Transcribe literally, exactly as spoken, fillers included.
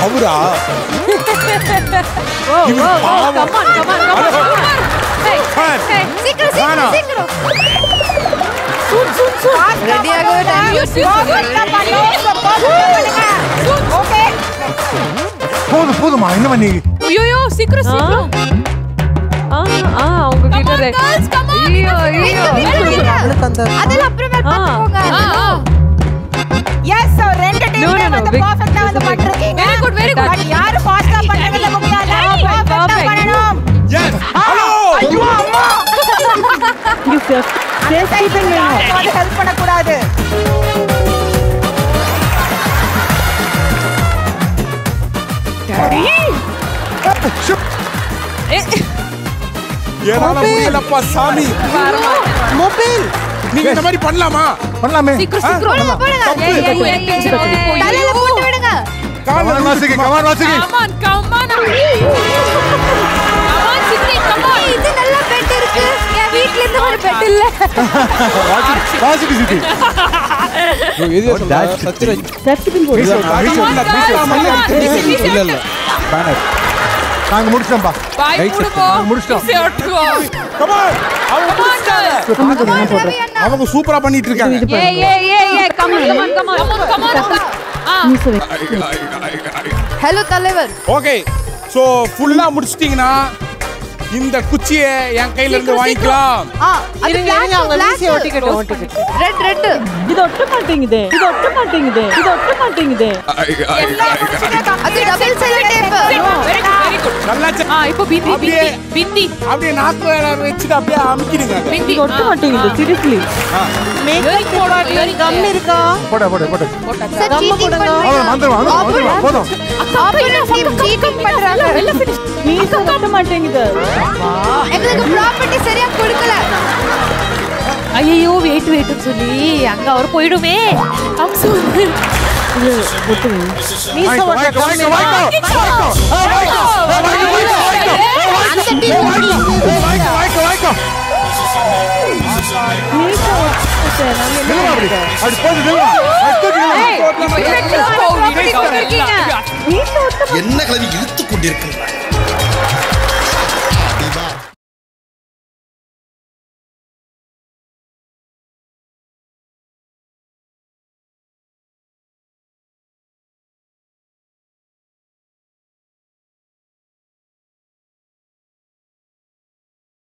அவரா oh oh come on come on come on hey hey சீக்கிரம் சீக்கிரம் சீக்கிரம் சூன் சூன் சூன் ரெடி ஆகோ டைம் யூஸ் ஓகே போடு போடுமா என்ன பண்ணி ஐயோ சீக்கிரம் சீக்கிரம் ஆ ஆ உங்க கிட்ட ஐயோ ஐயோ அதெல்லாம் அப்புறமே பாத்துக்கோங்க எஸ் சோ ரெண்டு டீம் வந்து பெர்ஃபெக்ட்டா வந்து பண்றீங்க வெரி குட் வெரி குட் யாரு ஃபாஸ்டா பண்றீங்க முக்கியம் இல்ல பெர்ஃபெக்ட்டா பண்ணனும் எஸ் ஹலோ ஐயோ அம்மா யூ சேஃப்டி பண்ணனும் அது ஹெல்ப் பண்ண கூடாது டாடி ஏனால முடியலப்பா சாமி மொபைல் நீங்க இந்த மாதிரி பண்ணலாமா பண்ணலாமே சீக்கிரம் சீக்கிரம் போடுங்க ஏய் ஏய் ஏய் தலையில போட்டு விடுங்க come on Vasuki come on Vasuki come on come on come on சித்தி கம் ஆன் இது நல்ல பெட் இருக்கு என் வீட்ல இந்த மாதிரி பெட் இல்ல வாசுகி சித்தி இது சத்யராஜ் சத்யபின் போடு இல்ல இல்ல பேனர் நாங்க முடிச்சோம்பா பாய் மூடுங்க முடிச்சோம் கம் ஆன் அவங்க முடிச்சாங்க அவங்க சூப்பரா பண்ணிட்டு இருக்காங்க ஏய் ஏய் ஏய் ஏய் come on come on come on come on hello தலைவர் ஓகே சோ ஃபுல்லா முடிச்சிட்டீங்கன்னா இந்த குச்சியை என் கையில இருந்து வாங்கிக்கலாம் ஆ அது பிளாக் அவங்க ஈஸியா ஒட்டிக்கிட்டு ஒட்டிக்கிட்டு ரெட் ரெட் இது ஒட்ட மாட்டேங்குதே இது ஒட்ட மாட்டேங்குதே இது ஒட்ட மாட்டேங்குதே அது double sellotape very good very good நல்லா ஆ இப்போ பிந்தி பிந்தி பிந்தி அப்படியே நாக்கு வச்சிட்டு அப்படியே அமுக்கிடுங்க பிந்தி இது ஒட்ட மாட்டேங்குது சீரியஸ்லி மேக்கப் போடாதீங்க கம் இருக்கா போடு போடு போடு சார் சீட்டிங் அவ வந்துரு வந்துரு போதும் ஆப்போசிட் சீட்டிங் பண்றாங்க எல்லாம் ஃபினிஷ் நீ ஒட்ட மாட்டேங்குது எங்களுக்கு ப்ராப்பர்ட்டி சரியா கொடுக்கல ஐயோ வெயிட் வெயிட் சொல்லி அங்க அவர் போய்டுமே கம் சூன் நீ வாய்க்கோ வாய்க்கோ வாய்க்கோ அந்த டீம் வாய்க்கோ வாய்க்கோ வாய்க்கோ நிலவா அப்படி அது போடு நிலவா இப்போ என்ன கிளவி இழுத்து கொண்டிருக்கிறாய்